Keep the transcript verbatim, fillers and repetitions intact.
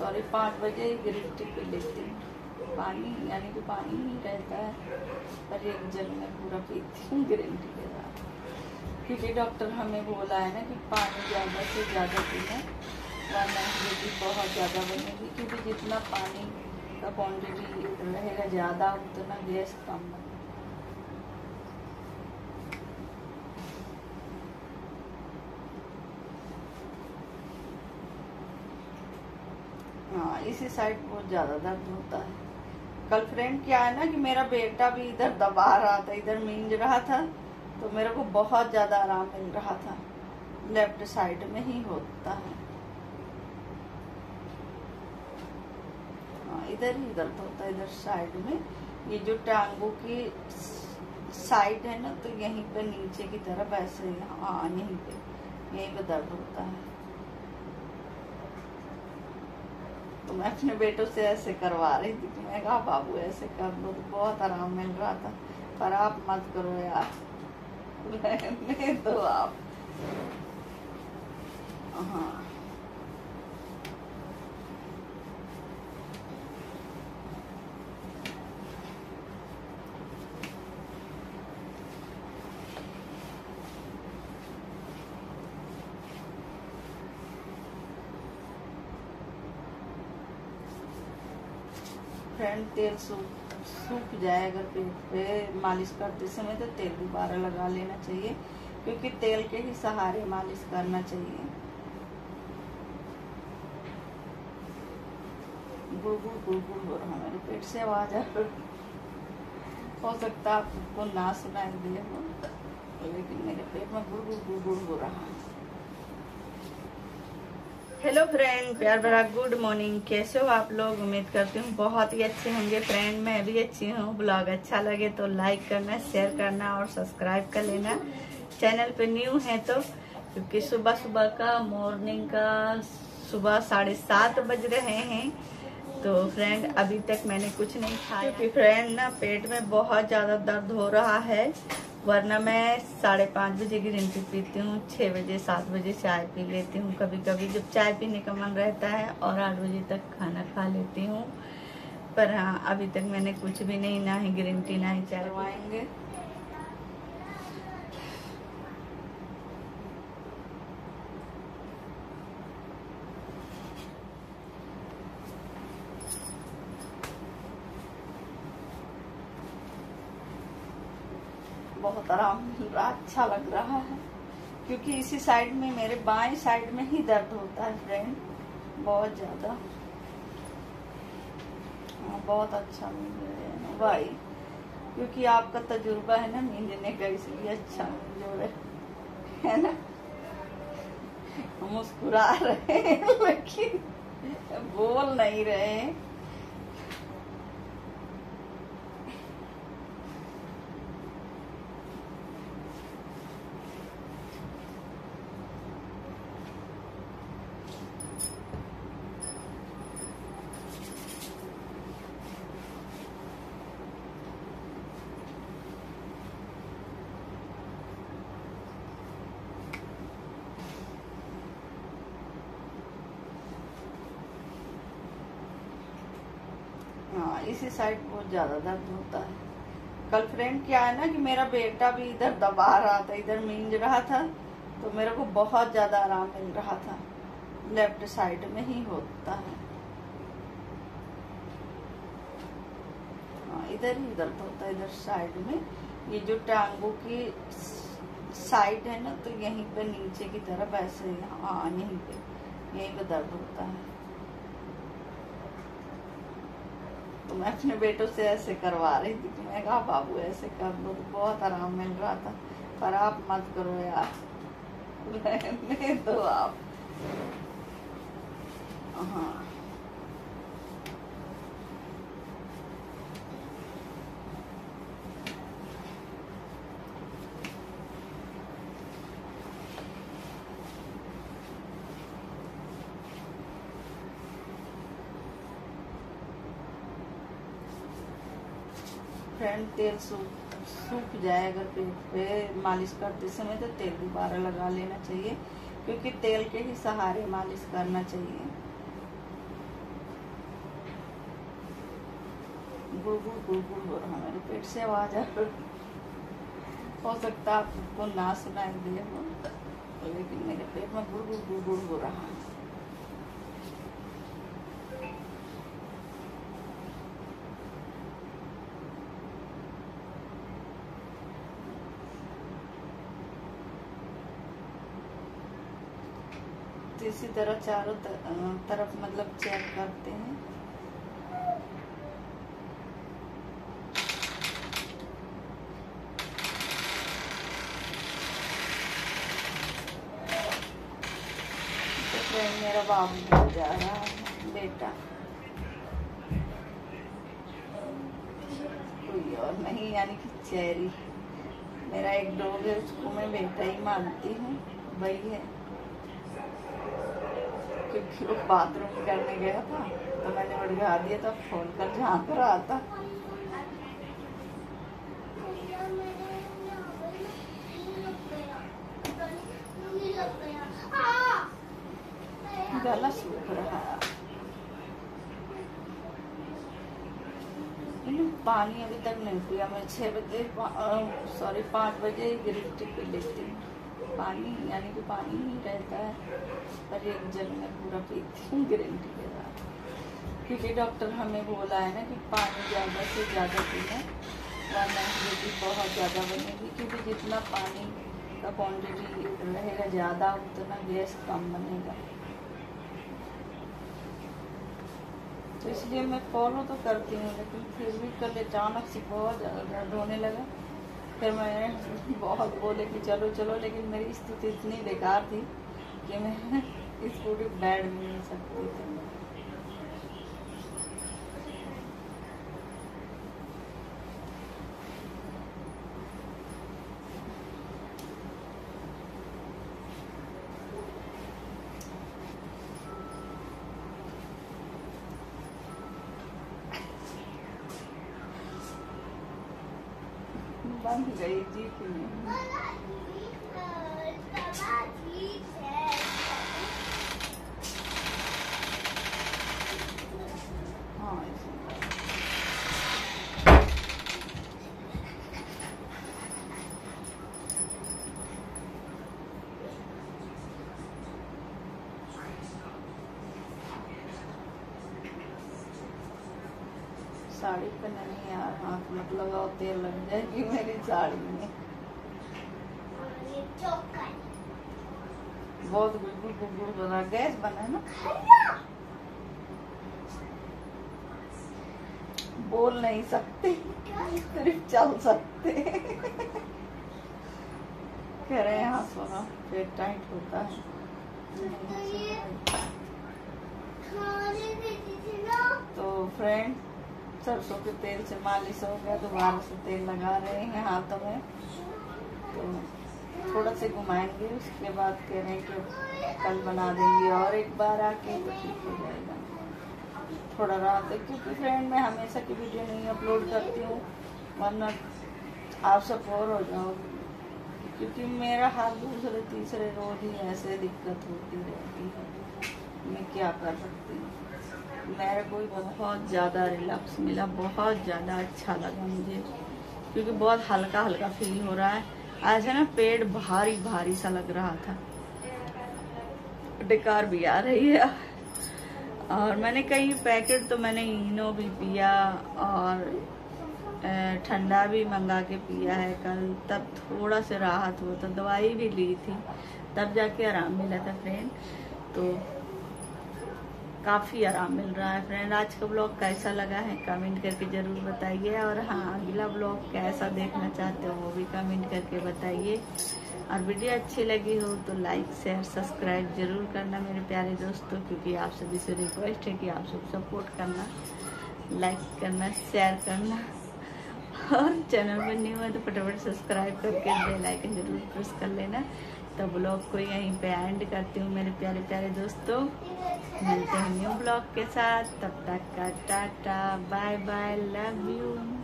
Sorry पाँच बजे ही green tea P लेती हूँ। पानी यानी कि पानी ही रहता है, पर एक जल में पूरा पीती हूँ ग्रीन टी के साथ, क्योंकि डॉक्टर हमें बोला है ना कि पानी ज़्यादा से ज़्यादा पीना, वरना एसिडिटी बहुत ज़्यादा बनेगी, क्योंकि जितना पानी का क्वान्टिटी रहेगा ज़्यादा उतना गैस कम बनेगा। हाँ, इसी साइड बहुत ज़्यादा दर्द होता है। कल फ्रेंड क्या है ना कि मेरा बेटा भी इधर दबा रहा था, इधर मींज रहा था, तो मेरे को बहुत ज़्यादा आराम मिल रहा था। लेफ्ट साइड में ही होता है। हाँ, इधर ही दर्द होता है, इधर साइड में। ये जो टांगों की साइड है ना, तो यहीं पे नीचे की तरफ ऐसे, हाँ यहीं पे यहीं पे दर्द होता है। तो मैं अपने बेटों से ऐसे करवा रही थी, तो मैं कहा बाबू ऐसे कर लो तो बहुत आराम मिल रहा था, पर आप मत करो यार, रहने दो आप। हाँ, फ्रेंड तेल सूख सूख जाए अगर पेट पे मालिश करते समय, तो तेल दोबारा लगा लेना चाहिए, क्योंकि तेल के ही सहारे मालिश करना चाहिए। गुड़गुड़ गुड़गुड़ हो रहा मेरे पेट से आवाज आ रही, हो सकता है आपको ना सुनाई दे हो, लेकिन मेरे पेट में गुड़गुड़ गुड़गुड़ हो रहा है। हेलो फ्रेंड, प्यार भरा गुड मॉर्निंग। कैसे हो आप लोग? उम्मीद करती हूँ बहुत ही अच्छे होंगे फ्रेंड। मैं भी अच्छी हूँ। ब्लॉग अच्छा लगे तो लाइक करना, शेयर करना और सब्सक्राइब कर लेना। चैनल पे न्यू है तो, क्योंकि सुबह सुबह का मॉर्निंग का सुबह साढ़े सात बज रहे हैं, तो फ्रेंड अभी तक मैंने कुछ नहीं खाया, क्योंकि फ्रेंड ना पेट में बहुत ज़्यादा दर्द हो रहा है। वरना मैं साढ़े पाँच बजे ग्रीन टी पीती हूँ, छः बजे सात बजे चाय पी लेती हूँ कभी कभी, जब चाय पीने का मन रहता है, और आठ बजे तक खाना खा लेती हूँ। पर हाँ, अभी तक मैंने कुछ भी नहीं, ना ही ग्रीन टी ना ही चाय करवाएंगे। बहुत आराम मिल रहा, अच्छा लग रहा है, क्योंकि इसी साइड में, मेरे बाएं साइड में ही दर्द होता है फ्रेंड, बहुत ज्यादा। बहुत अच्छा मिल रहा है भाई, क्योंकि आपका तजुर्बा है ना मींजने का, इसलिए अच्छा मिल रहा है ना। मुस्कुरा रहे हैं लेकिन बोल नहीं रहे हैं। हाँ, इसी साइड बहुत ज्यादा दर्द होता है। कल फ्रेंड क्या है ना कि मेरा बेटा भी इधर दबा रहा था, इधर मींज रहा था, तो मेरे को बहुत ज्यादा आराम मिल रहा था। लेफ्ट साइड में ही होता है। हाँ, इधर ही दर्द होता है, इधर साइड में। ये जो टांगों की साइड है ना, तो यहीं पे नीचे की तरफ ऐसे, हाँ यहीं पे यहीं पे दर्द होता है। तो मैं अपने बेटों से ऐसे करवा रही थी, तो मैं कहा बाबू ऐसे कर लो तो बहुत आराम मिल रहा था, पर आप मत करो यार, रहने दो आप। हाँ, फ्रेंड तेल सूख सूख जाए अगर पेट पे मालिश करते समय, तो तेल दोबारा लगा लेना चाहिए, क्योंकि तेल के ही सहारे मालिश करना चाहिए। गुड़ गुड़ गुड़ गुड़ हो रहा है मेरे पेट से आवाज आ रही। हो सकता है आपको ना सुनाई दे हो, लेकिन मेरे पेट में गुड़ गुड़ गुड़ गुड़ हो रहा है। तो इसी तरह चारों तरफ मतलब चेक करते हैं। तो मेरा बाबू जा रहा है, बेटा कोई और नहीं, यानी कि चेरी मेरा एक डॉग है, उसको मैं बेटा ही मानती हूँ, वही है। क्योंकि वो बाथरूम करने गया था तो मैंने उठा दिया था, फोन कर झांक रहा था। गला सूख रहा है। पानी अभी तक नहीं पिया मैं। छह बजे सॉरी पाँच बजे ग्रीन टी पी लेती हूँ। पानी यानी कि पानी ही रहता है, पर एक जग में पूरा पीती हूँ ग्रीन टी के साथ। क्योंकि डॉक्टर हमें बोला है ना कि पानी ज़्यादा से ज़्यादा पीना, वरना एसिडिटी बहुत ज़्यादा बनेगी। क्योंकि जितना पानी का क्वांटिटी रहेगा ज़्यादा, उतना गैस कम बनेगा। तो इसलिए मैं फॉलो तो करती हूँ, लेकिन फिर भी कल अचानक से बहुत ज़्यादा दर्द होने लगा। फिर मैं बहुत बोले कि चलो चलो, लेकिन मेरी स्थिति इतनी बेकार थी कि मैं इस पूरी बैठ भी नहीं सकती थी। बन गई जी की हाँ साड़ी पे नहीं यार, हाथ मत लगाओ, तेल लग जाएगी मेरी साड़ी में। बहुत गुड़ गुड़ गुड़ बना, गैस बना ना, बोल नहीं सकते, सिर्फ चल सकते। कह रहे हैं हाँ सोना पेट टाइट होता है। तो फ्रेंड, सरसों के तेल से मालिश हो गया, दोबारा से तेल लगा रहे हैं हाथों में। तो थोड़ा से घुमाएंगे, उसके बाद कह रहे हैं कि कल बना देंगे और एक बार आके, तो ठीक हो जाएगा। थोड़ा रात है, क्योंकि फ्रेंड मैं हमेशा की वीडियो नहीं अपलोड करती हूँ, वरना आप सब बोर हो जाओगे। क्योंकि मेरा हाथ दूसरे तीसरे रोज ही ऐसे दिक्कत होती रहती है, मैं क्या कर सकती हूँ। मेरे को बहुत ज़्यादा रिलैक्स मिला, बहुत ज़्यादा अच्छा लगा मुझे, क्योंकि बहुत हल्का हल्का फील हो रहा है। आज है ना पेट भारी भारी सा लग रहा था, डकार भी आ रही है। और मैंने कई पैकेट तो मैंने इनो भी पिया और ठंडा भी मंगा के पिया है कल, तब थोड़ा सा राहत हुआ। तो दवाई भी ली थी, तब जाके आराम मिला था फ्रेंड। तो काफ़ी आराम मिल रहा है फ्रेंड। आज का ब्लॉग कैसा लगा है कमेंट करके ज़रूर बताइए। और हाँ, अगला ब्लॉग कैसा देखना चाहते हो वो भी कमेंट करके बताइए। और वीडियो अच्छी लगी हो तो लाइक शेयर सब्सक्राइब जरूर करना मेरे प्यारे दोस्तों, क्योंकि आप सभी से रिक्वेस्ट है कि आप सब सपोर्ट करना, लाइक करना, शेयर करना। और चैनल पर न्यू है तो फटाफट सब्सक्राइब करके बेल आइकन जरूर प्रेस कर लेना। तो ब्लॉग को यहीं पे एंड करती हूँ मेरे प्यारे प्यारे दोस्तों। मिलते हैं न्यू ब्लॉग के साथ, तब तक का tata bye bye, love you.